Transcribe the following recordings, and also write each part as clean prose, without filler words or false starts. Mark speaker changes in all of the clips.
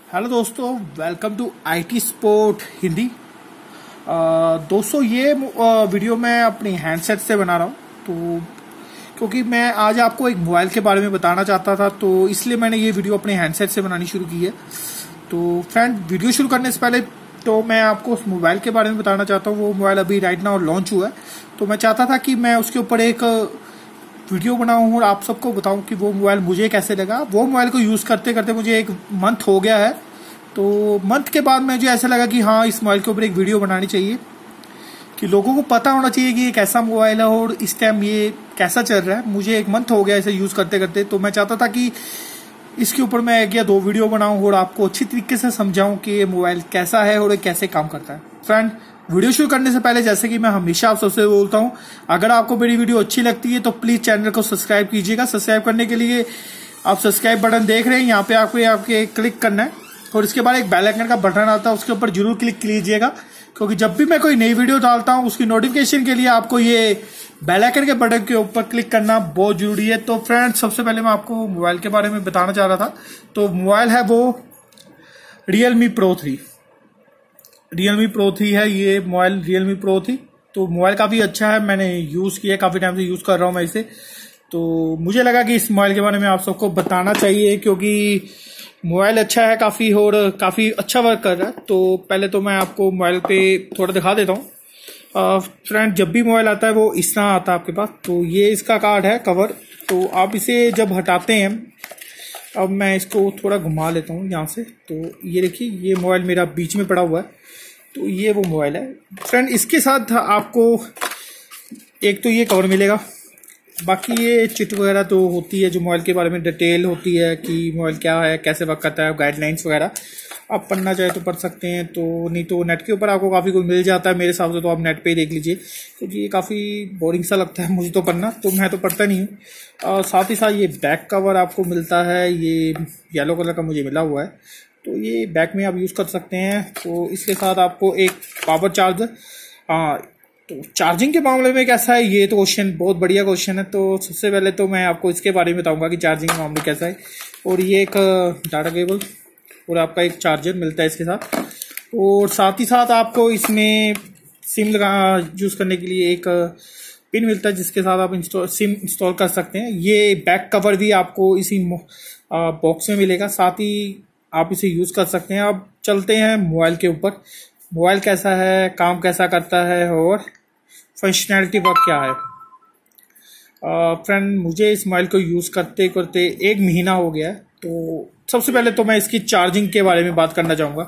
Speaker 1: Hello दोस्तों, welcome to IT sport Hindi. दोस्तों ये वीडियो मैं अपनी हैंडसेट से बना रहा हूँ, तो क्योंकि मैं आज आपको एक मोबाइल के बारे में बताना चाहता था, तो इसलिए मैंने ये वीडियो अपने हैंडसेट से बनानी शुरू की है। तो फ्रेंड, वीडियो शुरू करने से पहले तो मैं आपको उस मोबाइल के बारे में बताना चाहता हूँ। वो मोबाइल अभी राइट नाउ लॉन्च हुआ है, तो मैं चाहता था कि मैं उसके ऊपर एक वीडियो बनाऊं और आप सबको बताऊं कि वो मोबाइल मुझे कैसे लगा। वो मोबाइल को यूज़ करते करते मुझे एक मंथ हो गया है, तो मंथ के बाद मुझे ऐसा लगा कि हाँ, इस मोबाइल के ऊपर एक वीडियो बनानी चाहिए, कि लोगों को पता होना चाहिए कि ये कैसा मोबाइल है और इस टाइम ये कैसा चल रहा है। मुझे एक मंथ हो गया इसे यूज़ करते करते, तो मैं चाहता था कि इसके ऊपर मैं एक या दो वीडियो बनाऊं और आपको अच्छी तरीके से समझाऊं कि ये मोबाइल कैसा है और ये कैसे काम करता है। फ्रेंड, वीडियो शुरू करने से पहले जैसे कि मैं हमेशा आप सबसे बोलता हूं, अगर आपको मेरी वीडियो अच्छी लगती है तो प्लीज चैनल को सब्सक्राइब कीजिएगा। सब्सक्राइब करने के लिए आप सब्सक्राइब बटन देख रहे हैं, यहाँ पे आपके क्लिक करना है और इसके बाद एक बेल आइकन का बटन आता है, उसके ऊपर जरूर क्लिक कीजिएगा, क्योंकि जब भी मैं कोई नई वीडियो डालता हूं उसकी नोटिफिकेशन के लिए आपको ये बेल आइकन के बटन के ऊपर क्लिक करना बहुत जरूरी है। तो फ्रेंड्स, सबसे पहले मैं आपको मोबाइल के बारे में बताना चाह रहा था। तो मोबाइल है वो Realme Pro 3। Realme Pro 3 है ये मोबाइल, Realme Pro 3। तो मोबाइल काफ़ी अच्छा है, मैंने यूज़ किया, काफ़ी टाइम से यूज़ कर रहा हूँ मैं इसे। तो मुझे लगा कि इस मोबाइल के बारे में आप सबको बताना चाहिए, क्योंकि मोबाइल अच्छा है काफ़ी और काफ़ी अच्छा वर्क कर रहा है। तो पहले तो मैं आपको मोबाइल पे थोड़ा दिखा देता हूँ। फ्रेंड, जब भी मोबाइल आता है वो इस तरह आता है आपके पास। तो ये इसका कार्ड है, कवर। तो आप इसे जब हटाते हैं, अब मैं इसको थोड़ा घुमा लेता हूँ यहाँ से, तो ये देखिए, ये मोबाइल मेरा बीच में पड़ा हुआ है। तो ये वो मोबाइल है फ्रेंड। इसके साथ आपको एक तो ये कवर मिलेगा, बाकी ये चिट वगैरह तो होती है जो मोबाइल के बारे में डिटेल होती है कि मोबाइल क्या है, कैसे वर्क करता है, गाइडलाइंस वगैरह आप पढ़ना चाहे तो पढ़ सकते हैं, तो नहीं तो नेट के ऊपर आपको काफ़ी कुछ मिल जाता है मेरे हिसाब से। तो आप नेट पे ही देख लीजिए, क्योंकि ये काफ़ी बोरिंग सा लगता है मुझे तो पढ़ना, तो मैं तो पढ़ता नहीं हूँ। साथ ही साथ ये बैक कवर आपको मिलता है, ये येलो कलर का मुझे मिला हुआ है, तो ये बैक में आप यूज़ कर सकते हैं। तो इसके साथ आपको एक पावर चार्जर। तो चार्जिंग के मामले में कैसा है, ये तो क्वेश्चन बहुत बढ़िया क्वेश्चन है। तो सबसे पहले तो मैं आपको इसके बारे में बताऊंगा कि चार्जिंग के मामले कैसा है। और ये एक डाटा केबल और आपका एक चार्जर मिलता है इसके साथ, और साथ ही साथ आपको इसमें सिम यूज़ करने के लिए एक पिन मिलता है, जिसके साथ आप सिम इंस्टॉल कर सकते हैं। ये बैक कवर भी आपको इसी बॉक्स में मिलेगा, साथ ही आप इसे यूज़ कर सकते हैं। अब चलते हैं मोबाइल के ऊपर, मोबाइल कैसा है, काम कैसा करता है और फंक्शनैलिटी वर्क क्या है। फ्रेंड, मुझे इस मोबाइल को यूज़ करते करते एक महीना हो गया है। तो सबसे पहले तो मैं इसकी चार्जिंग के बारे में बात करना चाहूँगा।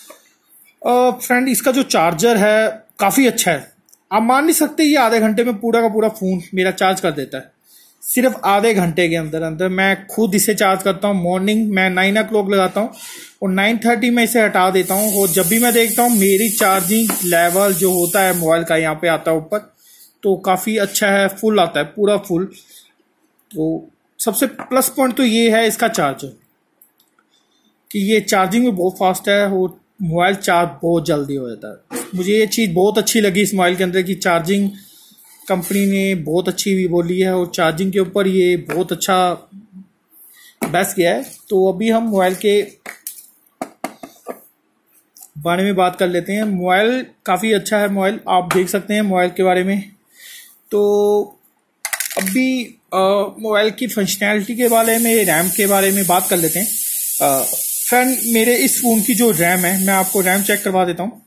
Speaker 1: फ्रेंड, इसका जो चार्जर है काफ़ी अच्छा है। आप मान नहीं सकते, ये आधे घंटे में पूरा का पूरा फ़ोन मेरा चार्ज कर देता है, सिर्फ आधे घंटे के अंदर अंदर। मैं खुद इसे चार्ज करता हूँ, मॉर्निंग मैं 9 o'clock लगाता हूँ और 9:30 में इसे हटा देता हूँ। और जब भी मैं देखता हूँ मेरी चार्जिंग लेवल जो होता है मोबाइल का, यहाँ पे आता है ऊपर, तो काफ़ी अच्छा है, फुल आता है, पूरा फुल। तो सबसे प्लस पॉइंट तो ये है इसका चार्जर, कि ये चार्जिंग में बहुत फास्ट है और मोबाइल चार्ज बहुत जल्दी हो जाता है। मुझे ये चीज़ बहुत अच्छी लगी इस मोबाइल के अंदर, कि चार्जिंग कंपनी ने बहुत अच्छी भी बोली है और चार्जिंग के ऊपर ये बहुत अच्छा बेस्ट किया है। तो अभी हम मोबाइल के बारे में बात कर लेते हैं। मोबाइल काफ़ी अच्छा है, मोबाइल आप देख सकते हैं मोबाइल के बारे में। तो अभी मोबाइल की फंक्शनैलिटी के बारे में, रैम के बारे में बात कर लेते हैं। फ्रेंड, मेरे इस फ़ोन की जो रैम है, मैं आपको रैम चेक करवा देता हूँ।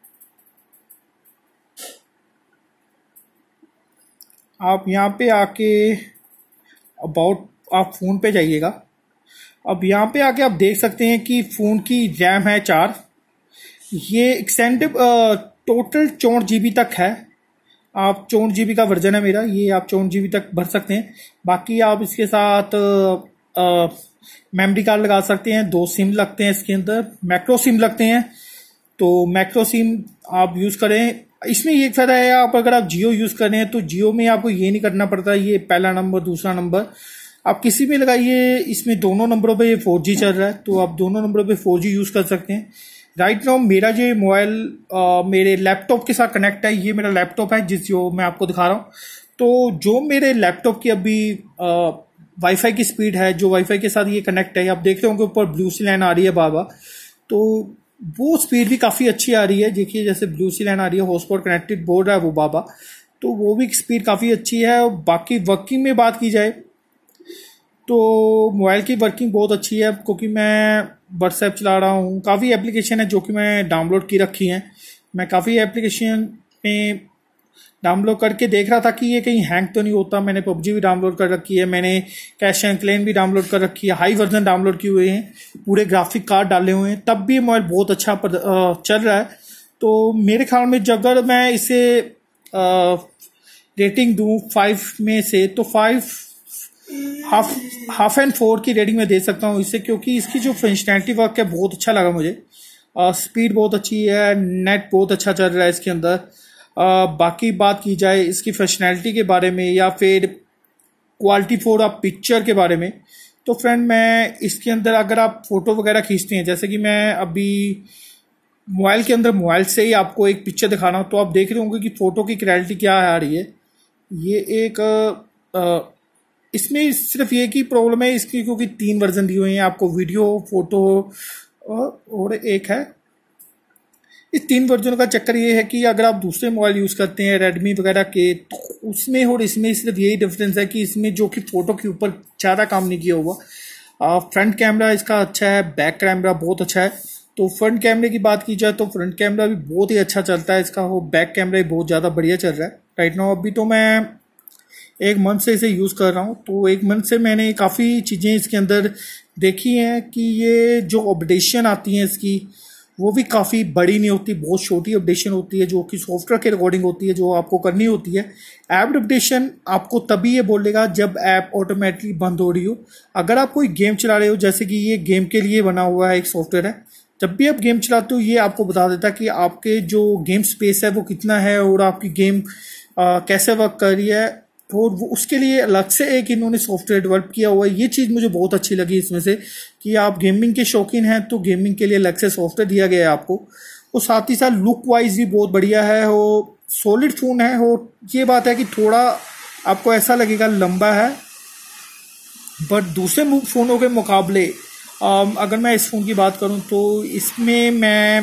Speaker 1: आप यहाँ पे आके अबाउट आप फ़ोन पे जाइएगा। अब यहाँ पे आके आप देख सकते हैं कि फ़ोन की रैम है 4। ये एक्सटेंडेड टोटल 64 GB तक है। आप 64 GB का वर्जन है मेरा, ये आप 64 GB तक भर सकते हैं। बाकी आप इसके साथ मेमोरी कार्ड लगा सकते हैं, 2 सिम लगते हैं इसके अंदर, मैक्रो सिम लगते हैं। तो मैक्रो सिम आप यूज़ करें। इसमें ये फ़ायदा है, आप अगर आप जियो यूज़ कर रहे हैं तो जियो में आपको ये नहीं करना पड़ता, ये पहला नंबर दूसरा नंबर आप किसी में लगाइए। इसमें दोनों नंबरों पे ये 4G चल रहा है, तो आप दोनों नंबरों पे 4G यूज़ कर सकते हैं। राइट नाउ मेरा जो मोबाइल मेरे लैपटॉप के साथ कनेक्ट है, ये मेरा लैपटॉप है जो मैं आपको दिखा रहा हूँ। तो जो मेरे लैपटॉप की अभी वाईफाई की स्पीड है, जो वाईफाई के साथ ये कनेक्ट है, आप देख रहे होंगे ऊपर ब्लू सी लाइन आ रही है बार बार, तो वो स्पीड भी काफ़ी अच्छी आ रही है। देखिए जैसे ब्लू सी लाइन आ रही है, हॉटस्पॉट कनेक्टेड बोल रहा है वो बाबा, तो वो भी स्पीड काफ़ी अच्छी है। बाकी वर्किंग में बात की जाए तो मोबाइल की वर्किंग बहुत अच्छी है, क्योंकि मैं व्हाट्सएप चला रहा हूँ। काफ़ी एप्लीकेशन है जो कि मैं डाउनलोड की रखी हैं। मैं काफ़ी एप्लीकेशन में डाउनलोड करके देख रहा था कि ये कहीं हैंग तो नहीं होता। मैंने पबजी भी डाउनलोड कर रखी है, मैंने कैश एंड क्लेम भी डाउनलोड कर रखी है, हाई वर्जन डाउनलोड किए हुए हैं, पूरे ग्राफिक कार्ड डाले हुए हैं, तब भी मोबाइल बहुत अच्छा चल रहा है। तो मेरे ख्याल में अगर मैं इसे रेटिंग दूं 5 में से, तो 5 हाफ एंड 4 की रेटिंग में दे सकता हूँ इसे, क्योंकि इसकी जो फंक्शनैलिटी वर्क है बहुत अच्छा लगा मुझे। स्पीड बहुत अच्छी है, नेट बहुत अच्छा चल रहा है इसके अंदर। बाकी बात की जाए इसकी फंक्शनैलिटी के बारे में या फिर क्वालिटी फॉर आप पिक्चर के बारे में, तो फ्रेंड मैं इसके अंदर अगर आप फोटो वगैरह खींचते हैं, जैसे कि मैं अभी मोबाइल के अंदर मोबाइल से ही आपको एक पिक्चर दिखा रहा हूँ, तो आप देख रहे होंगे कि फ़ोटो की क्लैरिटी क्या आ रही है। ये एक इसमें सिर्फ ये की प्रॉब्लम है इसकी, क्योंकि 3 वर्जन दिए हुए हैं आपको, वीडियो, फोटो और एक है। इस 3 वर्जन का चक्कर ये है कि अगर आप दूसरे मोबाइल यूज़ करते हैं रेडमी वगैरह के, तो उसमें और इसमें सिर्फ यही डिफरेंस है कि इसमें जो कि फ़ोटो के ऊपर ज़्यादा काम नहीं किया हुआ। फ्रंट कैमरा इसका अच्छा है, बैक कैमरा बहुत अच्छा है। तो फ्रंट कैमरे की बात की जाए तो फ्रंट कैमरा भी बहुत ही अच्छा चलता है इसका, वो बैक कैमरा भी बहुत ज़्यादा बढ़िया चल रहा है राइट नाउ। अभी तो मैं 1 मंथ से इसे यूज़ कर रहा हूँ, तो 1 मंथ से मैंने काफ़ी चीज़ें इसके अंदर देखी हैं कि ये जो अपडेशन आती हैं इसकी, वो भी काफ़ी बड़ी नहीं होती, बहुत छोटी अपडेशन होती है जो कि सॉफ्टवेयर के रिकॉर्डिंग होती है, जो आपको करनी होती है। ऐप अपडेशन आपको तभी ये बोलेगा जब ऐप ऑटोमेटिकली बंद हो रही हो। अगर आप कोई गेम चला रहे हो, जैसे कि ये गेम के लिए बना हुआ है एक सॉफ्टवेयर है, जब भी आप गेम चलाते हो ये आपको बता देता है कि आपके जो गेम स्पेस है वो कितना है और आपकी गेम कैसे वर्क कर रही है, और वो उसके लिए अलग से एक इन्होंने सॉफ्टवेयर डेवलप किया हुआ है। ये चीज़ मुझे बहुत अच्छी लगी इसमें से, कि आप गेमिंग के शौकीन हैं तो गेमिंग के लिए अलग से सॉफ्टवेयर दिया गया है आपको। और साथ ही साथ लुक वाइज भी बहुत बढ़िया है, वो सॉलिड फ़ोन है। और ये बात है कि थोड़ा आपको ऐसा लगेगा लंबा है, बट दूसरे फ़ोनों के मुकाबले अगर मैं इस फ़ोन की बात करूं तो इसमें मैं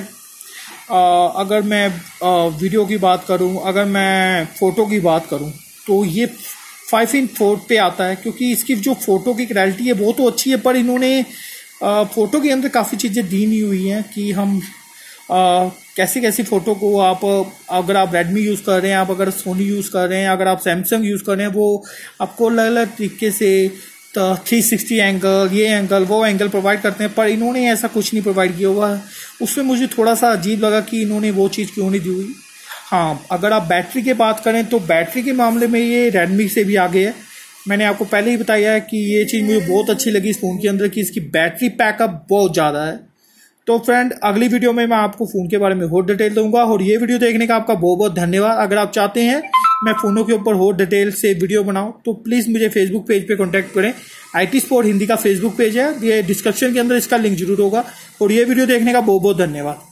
Speaker 1: अगर मैं वीडियो की बात करूं, अगर मैं फ़ोटो की बात करूं, तो ये 5/4 पे आता है, क्योंकि इसकी जो फ़ोटो की क्लैरिटी है वो तो अच्छी है, पर इन्होंने फ़ोटो के अंदर काफ़ी चीज़ें दी नहीं हुई हैं कि हम कैसी कैसी फ़ोटो को आप, अगर आप रेडमी यूज़ कर रहे हैं, आप अगर सोनी यूज़ कर रहे हैं, अगर आप सैमसंग यूज़ कर रहे हैं, वो आपको अलग अलग तरीके से 360 एंगल, ये एंगल, वो एंगल प्रोवाइड करते हैं, पर इन्होंने ऐसा कुछ नहीं प्रोवाइड किया हुआ है। उसमें मुझे थोड़ा सा अजीब लगा कि इन्होंने वो चीज़ क्यों नहीं दी हुई। हाँ, अगर आप बैटरी की बात करें तो बैटरी के मामले में ये रेडमी से भी आगे है। मैंने आपको पहले ही बताया है कि ये चीज़ मुझे बहुत अच्छी लगी इस फ़ोन के अंदर, कि इसकी बैटरी पैकअप बहुत ज़्यादा है। तो फ्रेंड, अगली वीडियो में मैं आपको फ़ोन के बारे में और डिटेल दूंगा, और ये वीडियो देखने का आपका बहुत बहुत धन्यवाद। अगर आप चाहते हैं मैं फ़ोनों के ऊपर और डिटेल से वीडियो बनाऊं, तो प्लीज़ मुझे फेसबुक पेज पे कांटेक्ट करें। IT स्पोर्ट हिंदी का फेसबुक पेज है, ये डिस्क्रिप्शन के अंदर इसका लिंक जरूर होगा। और ये वीडियो देखने का बहुत बहुत धन्यवाद।